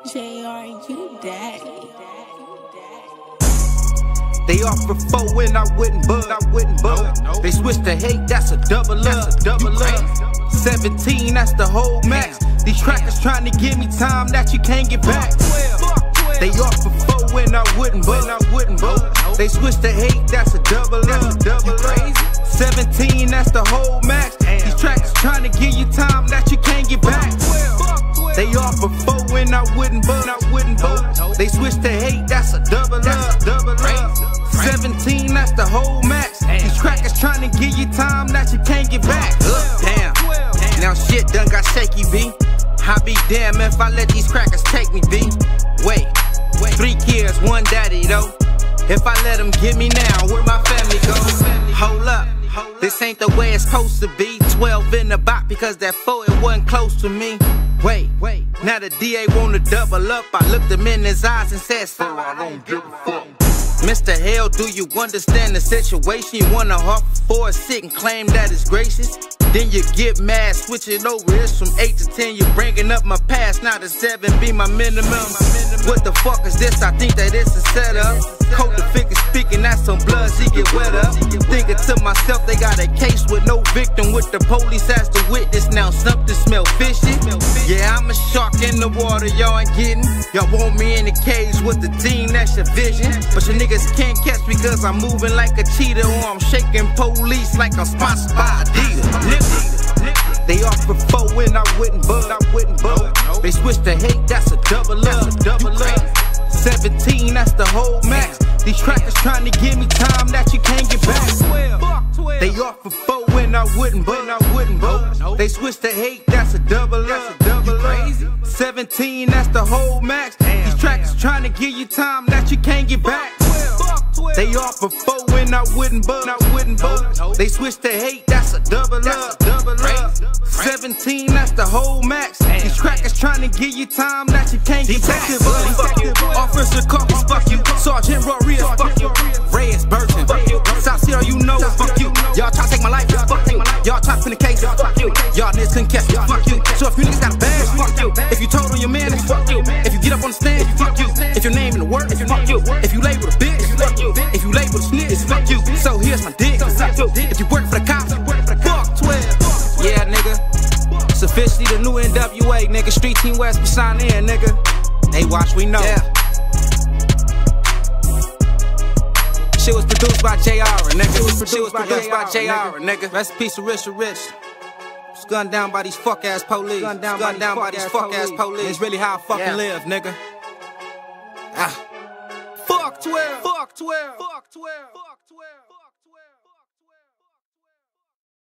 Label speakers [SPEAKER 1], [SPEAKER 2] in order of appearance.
[SPEAKER 1] JR, you daddy.
[SPEAKER 2] They offer 4 and I wouldn't bug. They switch to hate, that's a double up. 17, that's the whole max. These crackers trying to give me time that you can't get back. They offer 4 and I wouldn't bug. They switch to hate, that's a double up. 17, that's the whole max. These crackers trying to give you time that you can't get back. They offer 4 and I wouldn't bug. They switch to hate, that's a double up. 17, that's the whole max. These crackers trying to give you time that you can't get back. Damn, now shit done got shaky, B. I be damn if I let these crackers take me, B. Wait, 3 kids, 1 daddy though. If I let them get me now, where my family go? Hold up, this ain't the way it's supposed to be. 12 in the box because that 4, it wasn't close to me. Wait, now the DA wanna double up. I looked him in his eyes and said, so I don't give a fuck. Mr. Hell, do you understand the situation? You wanna offer for a sit and claim that it's gracious? Then you get mad, switch it over, it's from 8 to 10. You're bringing up my past, now the 7 be my minimum. What the fuck is this? I think that it's a setup. Cold the figure speaking, that's some blood, she get wet up. Thinking to myself, they got a case with no victim, with the police as the witness. Now something smell fishy. Yeah, I'm a shark in the water, y'all ain't getting. Y'all want me in the cage with the team, that's your vision. But your niggas can't catch me cause I'm moving like a cheetah, or I'm shaking police like I'm sponsored by Adidas. They offer 4 and I wouldn't bug. They switch to hate, that's a double up. 17, that's the whole max. These crackers trying to give me time that you can't get back. They offer 4 and I wouldn't bug. They switch to hate, that's a double up. 17, that's the whole max. These crackers trying to give you time that you can't get back. They offer 4 and I wouldn't bug. They switch to hate, that's a double up. 17, that's the whole max. These crackers trying to give you time that you can't get back.
[SPEAKER 3] Fuck you. Officer Coffee, fuck you. Sergeant Rodriguez, fuck you. Reyes Burton, fuck you. South Sierra, you know it's fuck you. Y'all try to take my life, fuck you. Y'all try to pin the case, fuck you. Y'all niggas couldn't catch me, fuck you. So if you niggas got a badge, fuck you. If you told on your man, it's fuck you. If you get up on the stand, fuck you. If your name in the work, fuck you. If you label a bitch, fuck you. If you label a snitch, fuck you. So here's my dick, if you work for the cops, fuck 12. Yeah, nigga. It's officially the new NWA, nigga. Street Team West, we sign in, nigga. They watch, we know. Yeah. Shit was produced by JR, nigga. Shit was produced by JR, nigga. Rest in peace of Rich. Was gunned down by these fuck ass police. Gunned down by these fuck ass police. It's really how I fucking live, nigga. Fuck 12. Fuck 12. Fuck 12. Fuck 12.